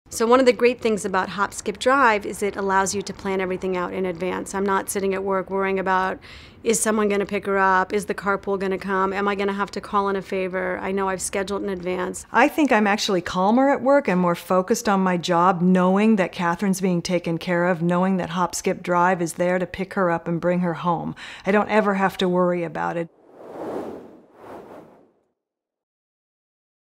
So one of the great things about HopSkipDrive is it allows you to plan everything out in advance. I'm not sitting at work worrying about, is someone going to pick her up? Is the carpool going to come? Am I going to have to call in a favor? I know I've scheduled in advance. I think I'm actually calmer at work and more focused on my job, knowing that Catherine's being taken care of, knowing that HopSkipDrive is there to pick her up and bring her home. I don't ever have to worry about it.